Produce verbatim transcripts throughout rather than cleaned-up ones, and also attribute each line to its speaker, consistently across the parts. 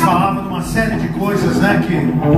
Speaker 1: falava de uma série de coisas, né, que,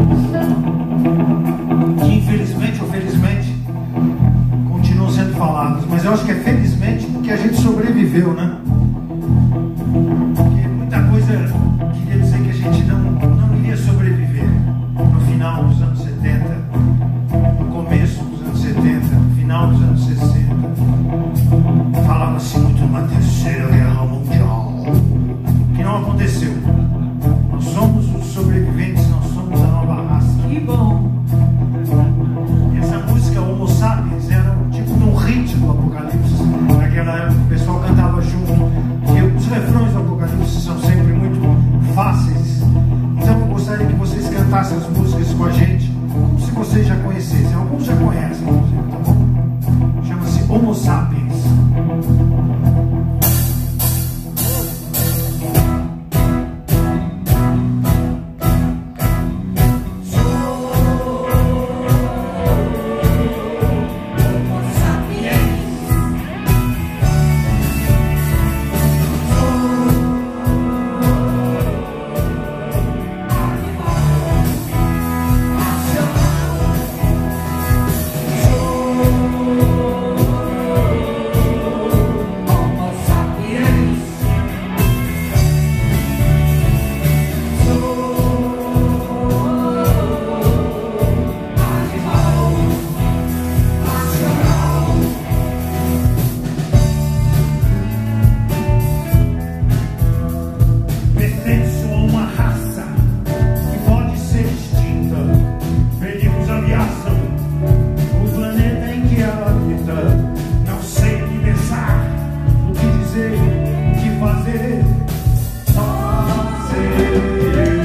Speaker 1: que infelizmente ou felizmente continuam sendo faladas, mas eu acho que é felizmente porque a gente sobreviveu, né? Porque muita coisa queria dizer que a gente não, não iria sobreviver no final dos anos setenta, no começo dos anos setenta, no final dos anos sessenta. Falava-se muito numa terceira guerra mundial, que não aconteceu. Nós somos os sobreviventes, nós somos a nova raça.
Speaker 2: Que bom!
Speaker 1: E essa música Homo Sapiens era um tipo de um hit do Apocalipse. Naquela época o pessoal cantava junto. E os refrões do Apocalipse são sempre muito fáceis. Então eu gostaria que vocês cantassem as músicas com a gente, como se vocês já conhecessem. Alguns já conhecem, inclusive, tá bom? Chama-se Homo Sapiens. Não sei o que pensar, o que dizer, o que fazer, só sei.